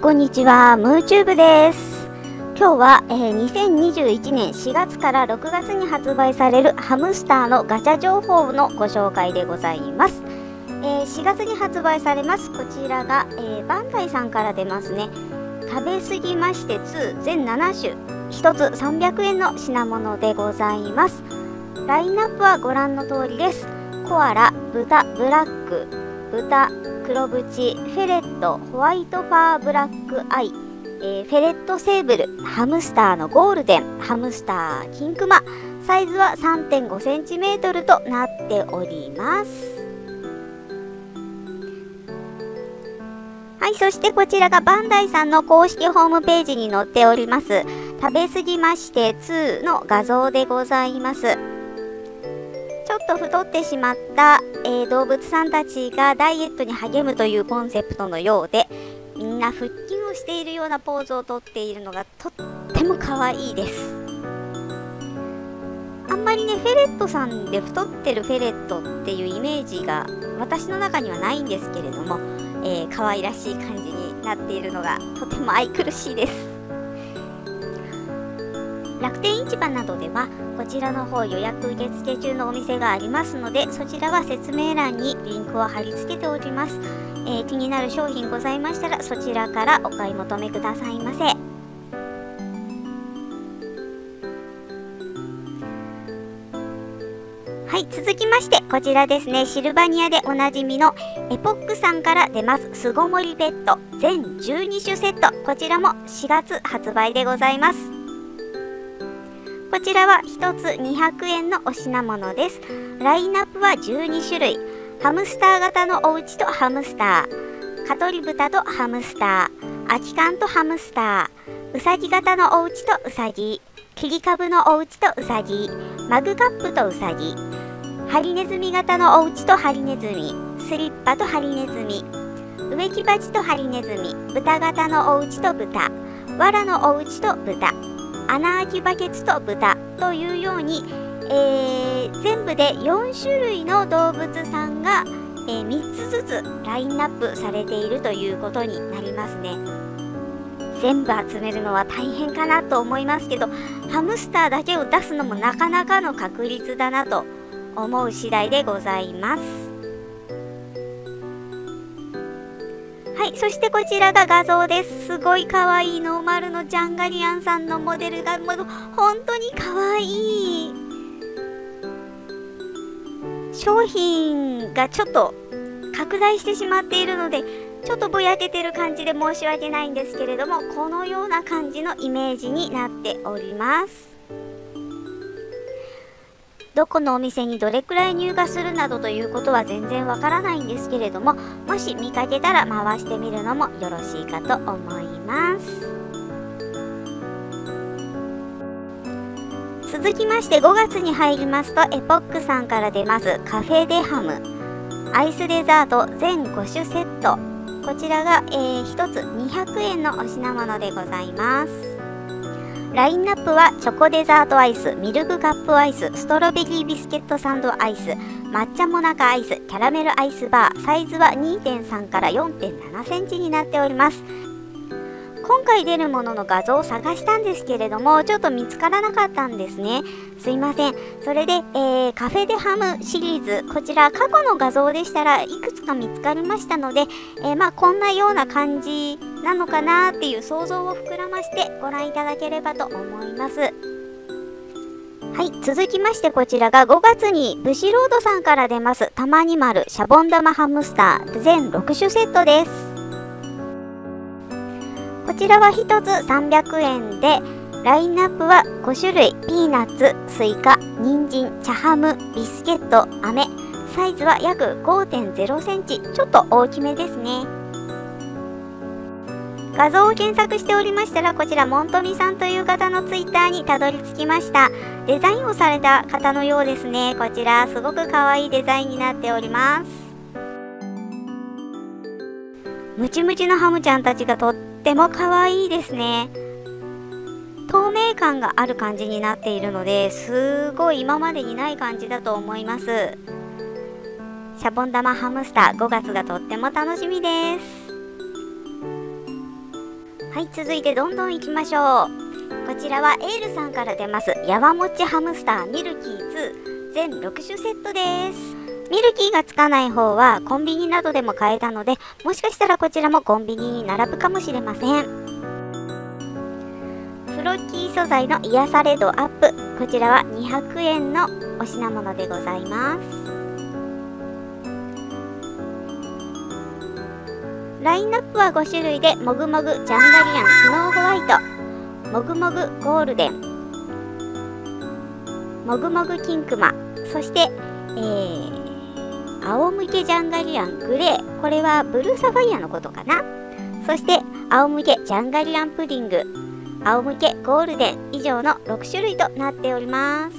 こんにちは、ムーチューブです。今日は、2021年4月から6月に発売されるハムスターのガチャ情報のご紹介でございます。4月に発売されます。こちらが、バンダイさんから出ますね。食べ過ぎまして2全7種1つ300円の品物でございます。ラインナップはご覧の通りです。コアラ、豚、ブラック、豚、黒縁、フェレット、ホワイトファーブラックアイ、フェレットセーブル、ハムスターのゴールデン、ハムスター金クマ、サイズは 3.5cm となっております。はい、そしてこちらがバンダイさんの公式ホームページに載っております食べ過ぎまして2の画像でございます。ちょっと太ってしまった、動物さんたちがダイエットに励むというコンセプトのようで、みんな腹筋をしているようなポーズをとっているのがとっても可愛いです。あんまりね、フェレットさんで太ってるフェレットっていうイメージが私の中にはないんですけれども、可愛らしい感じになっているのがとても愛くるしいです。楽天市場などではこちらの方予約受付中のお店がありますので、そちらは説明欄にリンクを貼り付けております。気になる商品ございましたらそちらからお買い求めくださいませ。はい、続きましてこちらですね、シルバニアでおなじみのエポックさんから出ます巣ごもりベッド全12種セット、こちらも4月発売でございます。こちらは1つ200円のお品物です。ラインナップは12種類。ハムスター型のお家とハムスター、蚊取り豚とハムスター、空き缶とハムスター、うさぎ型のお家とうさぎ、切り株のお家とうさぎ、マグカップとうさぎ、ハリネズミ型のお家とハリネズミ、スリッパとハリネズミ、植木鉢とハリネズミ、豚型のお家と豚、藁のお家と豚、穴あきバケツと豚というように、全部で4種類の動物さんが、3つずつラインナップされているということになりますね。全部集めるのは大変かなと思いますけど、ハムスターだけを出すのもなかなかの確率だなと思う次第でございます。はい、そしてこちらが画像です。すごい可愛いノーマルのジャンガリアンさんのモデルがもう本当に可愛い。商品がちょっと拡大してしまっているのでちょっとぼやけてる感じで申し訳ないんですけれども、このような感じのイメージになっております。どこのお店にどれくらい入荷するなどということは全然わからないんですけれども、もし見かけたら回してみるのもよろしいかと思います。続きまして5月に入りますとエポックさんから出ますカフェデハムアイスデザート全5種セット、こちらが、1つ200円のお品物でございます。ラインナップはチョコデザートアイス、ミルクカップアイス、ストロベリービスケットサンドアイス、抹茶モナカアイス、キャラメルアイスバー、サイズは 2.3 から 4.7 センチになっております。今回出るものの画像を探したんですけれどもちょっと見つからなかったんですね。すいません。それで、カフェデハムシリーズ、こちら過去の画像でしたらいくつか見つかりましたので、こんなような感じなのかなっていう想像を膨らましてご覧いただければと思います。はい、続きましてこちらが5月にブシロードさんから出ますたまに丸シャボン玉ハムスター全6種セットです。こちらは1つ300円でラインナップは5種類、ピーナッツ、スイカ、人参、茶ハム、ビスケット、飴、サイズは約 5.0 センチ、ちょっと大きめですね。画像を検索しておりましたらこちらモントミさんという方のツイッターにたどり着きました。デザインをされた方のようですね。こちらすごく可愛いデザインになっております。ムチムチのハムちゃんたちがとっても可愛いですね。透明感がある感じになっているのですごい今までにない感じだと思います。シャボン玉ハムスター5月がとっても楽しみです。 はい、続いてどんどんいきましょう。こちらはエールさんから出ますやわもちハムスターミルキー2全6種セットです。ミルキーがつかない方はコンビニなどでも買えたので、もしかしたらこちらもコンビニに並ぶかもしれません。フロッキー素材の癒され度アップ、こちらは200円のお品物でございます。ラインナップは5種類で、もぐもぐジャンガリアンスノーホワイト、もぐもぐゴールデン、もぐもぐ金熊、そして仰向けジャンガリアングレー、これはブルーサファイアのことかな。そして仰向けジャンガリアンプディング、仰向けゴールデン、以上の6種類となっております。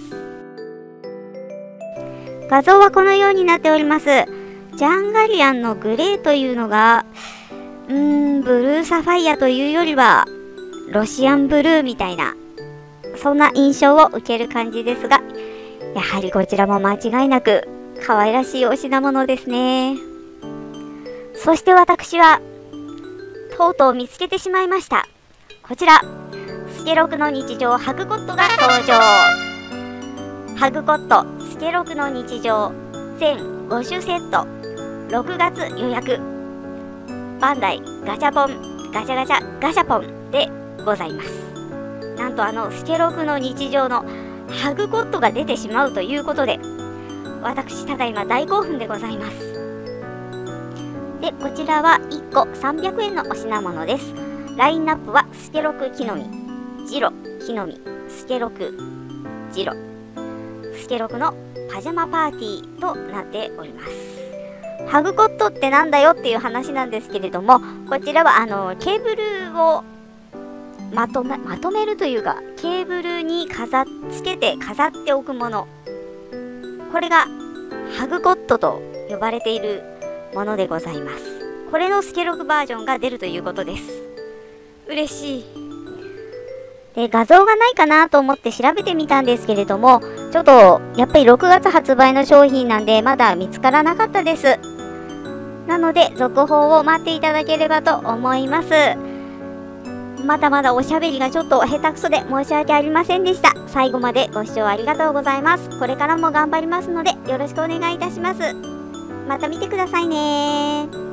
画像はこのようになっております。ジャンガリアンのグレーというのがブルーサファイアというよりはロシアンブルーみたいな、そんな印象を受ける感じですが、やはりこちらも間違いなく可愛らしいお品物ですね。そして私はとうとう見つけてしまいました。こちらスケロクの日常ハグコットが登場。ハグコットスケロクの日常全5種セット、6月予約、バンダイガチャポンガチャガチャガシャポンでございます。なんとスケロクの日常のハグコットが出てしまうということで、私ただいま大興奮でございます。で、こちらは1個300円のお品物です。ラインナップはスケロク木の実、ジロ木の実、スケロクジロ、スケロクのパジャマパーティーとなっております。ハグコットってなんだよっていう話なんですけれども、こちらはケーブルをまとめるというか、ケーブルにつけて飾っておくもの、これがハグコットと呼ばれているものでございます。これのスケロクバージョンが出るということです。嬉しい。で、画像がないかなと思って調べてみたんですけれども、ちょっとやっぱり6月発売の商品なんでまだ見つからなかったです。なので続報を待っていただければと思います。まだまだおしゃべりがちょっと下手くそで申し訳ありませんでした。最後までご視聴ありがとうございます。これからも頑張りますのでよろしくお願いいたします。また見てくださいね。